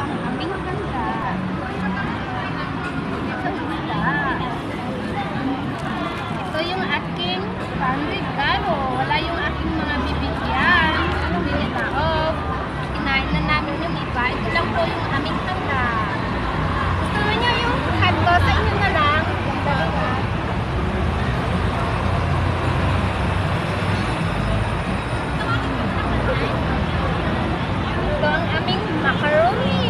ang aming ganda. Ito yung aking panregalo. Wala yung aking mga bibigyan. Binitaob. Kinain na namin yung iba. Ito lang po yung aming handa. Gusto nyo yung handa sa inyo na lang. Ito ang aming macaroni.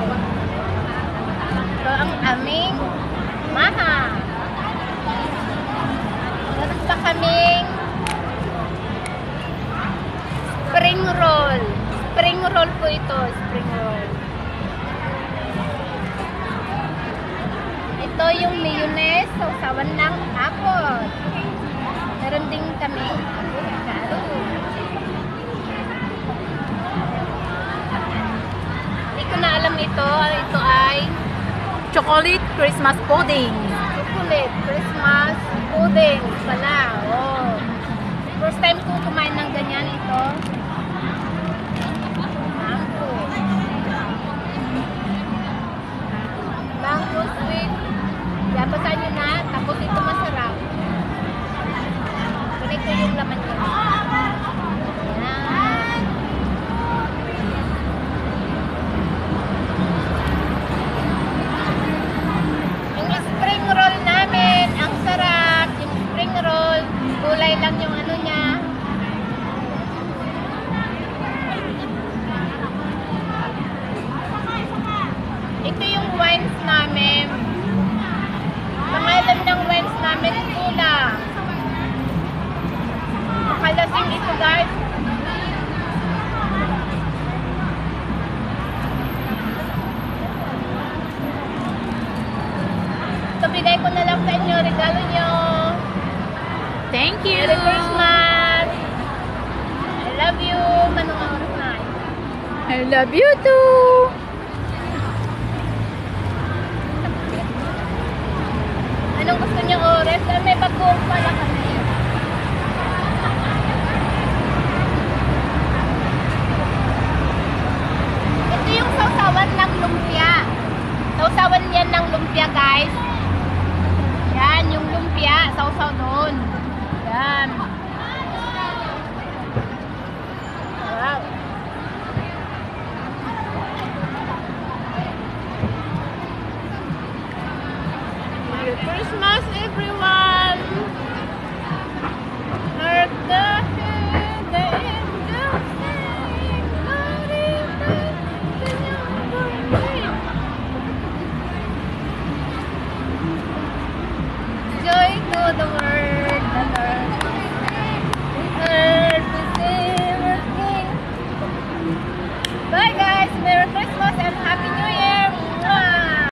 Ito ang aming maha. Meron pa kaming spring roll. Spring roll po ito. Spring roll. Ito yung mayonnaise. Sausawan ng apple. Meron din kami avocado. Hindi ko na alam ito. Ito ay Chocolate Christmas pudding. chocolate Christmas pudding pala. Oh. First time ko kumain ng ganyan ito. Mango. Mango sweet. Yapasan nyo na. Tapos ito masarap. Ganito yung laman niya. Yan. Yung spring roll namin, ang sarap. Yung spring roll, gulay lang yung ano niya. Ito yung wines namin. Pangalan ng wines namin, kulang. Makalasing ito, guys. So, bigay ko na lang sa inyo, regalo nyo. Thank you. Merry Christmas! I love you! Anong oras na? I love you too. Anong gusto niyo oras? May bagoong pala kami. Ito yung sausawan ng lumpia. Sausawan yan ng lumpia, guys. Yan, yung lumpia. Sausaw doon. Yan. Wow. Merry Christmas, everyone! Hark the angels sing, glory to the newborn. Joy to the world.